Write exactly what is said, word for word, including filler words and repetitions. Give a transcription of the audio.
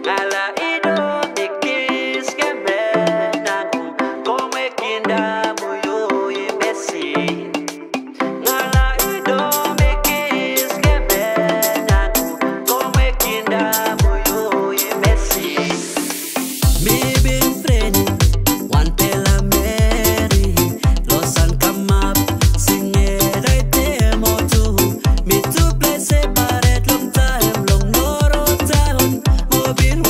Ala ido mikis kemenangu Kome kinda muyo imesi Ala ido mikis kemenangu Kome kinda muyo imesi Me been friend, one tell a Mary, Losan come up, sing it right there, more too. Me two play separate long time, long no road town, more been